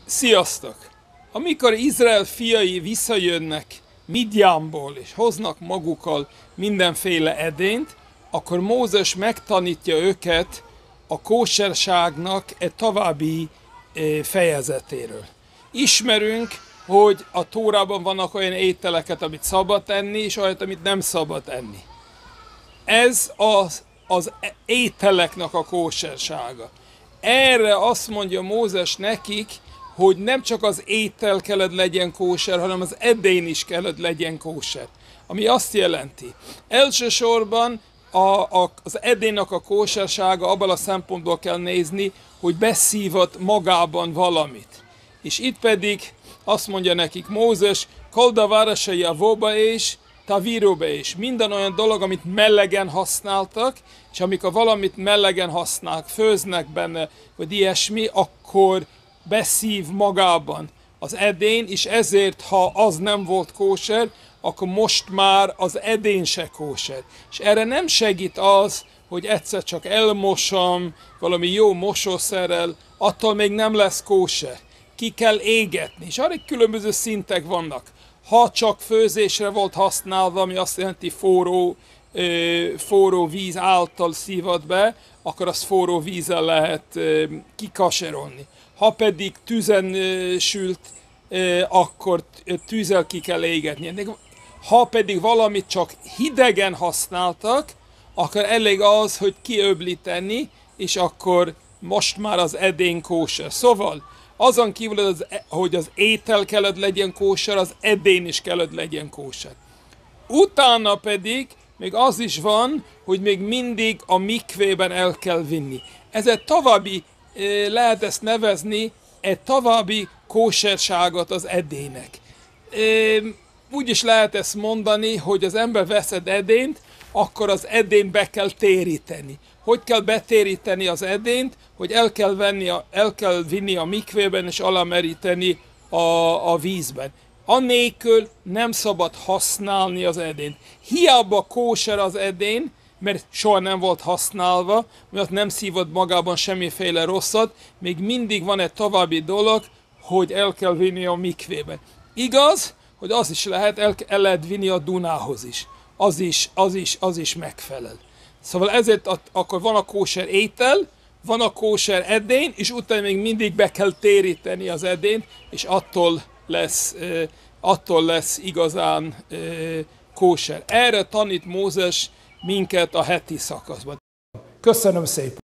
Sziasztok! Amikor Izrael fiai visszajönnek Midjánból és hoznak magukkal mindenféle edényt, akkor Mózes megtanítja őket a kóserságnak egy további fejezetéről. Ismerünk, hogy a Tórában vannak olyan ételeket, amit szabad enni, és olyat, amit nem szabad enni. Ez az ételeknek a kósersága. Erre azt mondja Mózes nekik, hogy nem csak az étel kellett legyen kóser, hanem az edény is kellett legyen kóser. Ami azt jelenti, elsősorban az edénynek a kósersága abban a szempontból kell nézni, hogy beszívott magában valamit. És itt pedig azt mondja nekik Mózes, kolda városai a vóba és tavíróba is. Minden olyan dolog, amit mellegen használtak, és amikor valamit mellegen használnak, főznek benne, vagy ilyesmi, akkor beszív magában az edény, és ezért, ha az nem volt kóser, akkor most már az edény se kóser. És erre nem segít az, hogy egyszer csak elmosom valami jó mosószerrel, attól még nem lesz kóser. Ki kell égetni, és arra különböző szintek vannak. Ha csak főzésre volt használva, ami azt jelenti forró víz által szívott be, akkor azt forró vízzel lehet kikaserolni. Ha pedig tüzen sült, akkor tűzzel ki kell égetni. Ha pedig valamit csak hidegen használtak, akkor elég az, hogy kiöblíteni, és akkor most már az edény kóser. Szóval azon kívül, hogy az étel kellett legyen kóser, az edény is kellett legyen kóser. Utána pedig még az is van, hogy még mindig a mikvében el kell vinni. Ez egy további, lehet ezt nevezni, egy további kóserságot az edénynek. Úgy is lehet ezt mondani, hogy az ember vesz egy edényt, akkor az edényt be kell téríteni. Hogy kell betéríteni az edényt? Hogy el kell vinni a mikvében és alámeríteni a vízben. Anélkül nem szabad használni az edényt. Hiába kóser az edény, mert soha nem volt használva, mert nem szívott magában semmiféle rosszat, még mindig van egy további dolog, hogy el kell vinni a mikvében. Igaz, hogy az is lehet, el lehet vinni a Dunához is. Az is megfelel. Szóval ezért akkor van a kóser étel, van a kóser edény, és utána még mindig be kell téríteni az edényt, és attól lesz igazán kóser. Erre tanít Mózes minket a heti szakaszban. Köszönöm szépen!